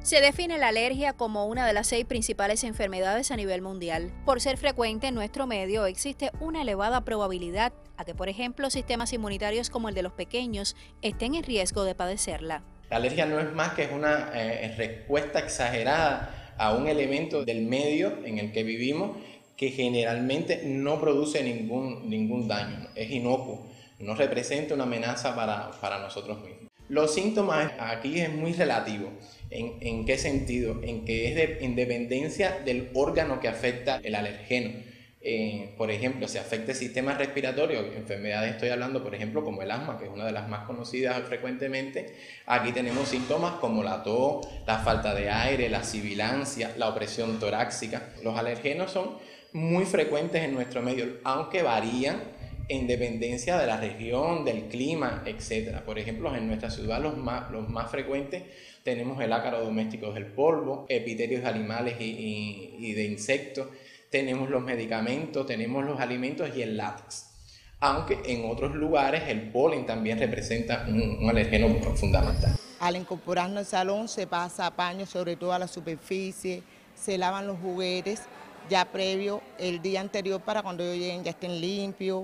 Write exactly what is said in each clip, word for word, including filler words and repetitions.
Se define la alergia como una de las seis principales enfermedades a nivel mundial. Por ser frecuente en nuestro medio, existe una elevada probabilidad a que, por ejemplo, sistemas inmunitarios como el de los pequeños estén en riesgo de padecerla. La alergia no es más que es una eh, respuesta exagerada a un elemento del medio en el que vivimos que generalmente no produce ningún, ningún daño, es inocuo, no representa una amenaza para, para nosotros mismos. Los síntomas aquí es muy relativo. ¿En, en qué sentido? En que es de, en dependencia del órgano que afecta el alergeno. Eh, por ejemplo, si afecta el sistema respiratorio, enfermedades estoy hablando, por ejemplo, como el asma, que es una de las más conocidas frecuentemente, aquí tenemos síntomas como la tos, la falta de aire, la sibilancia, la opresión torácica. Los alergenos son muy frecuentes en nuestro medio, aunque varían en dependencia de la región, del clima, etcétera. Por ejemplo, en nuestra ciudad los más, los más frecuentes tenemos el ácaro doméstico del polvo, epitelios de animales y, y, y de insectos, tenemos los medicamentos, tenemos los alimentos y el látex. Aunque en otros lugares el polen también representa un, un alergeno fundamental. Al incorporarnos al salón se pasa paño sobre toda la superficie, se lavan los juguetes ya previo el día anterior para cuando ellos lleguen ya estén limpios.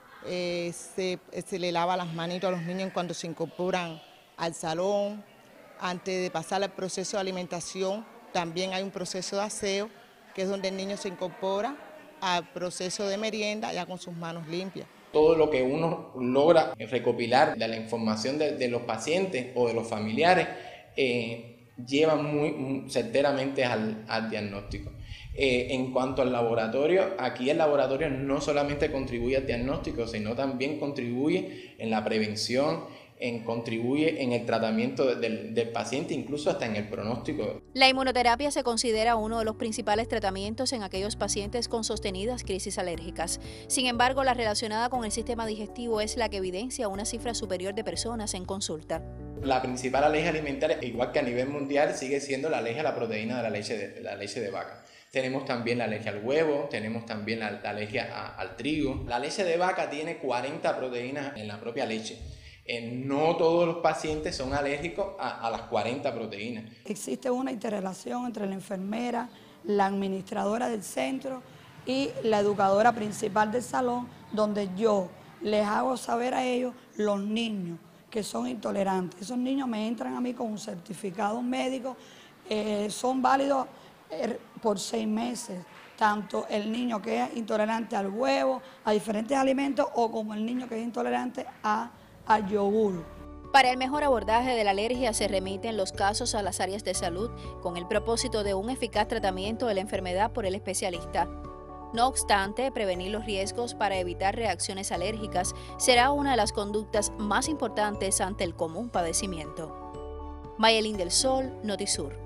Eh, se, se le lava las manitos a los niños cuando se incorporan al salón. Antes de pasar al proceso de alimentación, también hay un proceso de aseo, que es donde el niño se incorpora al proceso de merienda ya con sus manos limpias. Todo lo que uno logra recopilar de la información de, de los pacientes o de los familiares eh, lleva muy, muy certeramente al, al diagnóstico. Eh, en cuanto al laboratorio, aquí el laboratorio no solamente contribuye al diagnóstico, sino también contribuye en la prevención, en, contribuye en el tratamiento del, del paciente, incluso hasta en el pronóstico. La inmunoterapia se considera uno de los principales tratamientos en aquellos pacientes con sostenidas crisis alérgicas. Sin embargo, la relacionada con el sistema digestivo es la que evidencia una cifra superior de personas en consulta. La principal alergia alimentaria, igual que a nivel mundial, sigue siendo la alergia a la proteína de la leche de, la leche de vaca. Tenemos también la alergia al huevo, tenemos también la, la alergia a, al trigo. La leche de vaca tiene cuarenta proteínas en la propia leche. Eh, no todos los pacientes son alérgicos a, a las cuarenta proteínas. Existe una interrelación entre la enfermera, la administradora del centro y la educadora principal del salón, donde yo les hago saber a ellos los niños que son intolerantes. Esos niños me entran a mí con un certificado médico, eh, son válidos eh, por seis meses, tanto el niño que es intolerante al huevo, a diferentes alimentos, o como el niño que es intolerante a, al yogur. Para el mejor abordaje de la alergia se remiten los casos a las áreas de salud con el propósito de un eficaz tratamiento de la enfermedad por el especialista. No obstante, prevenir los riesgos para evitar reacciones alérgicas será una de las conductas más importantes ante el común padecimiento. Mayelín del Sol, Notisur.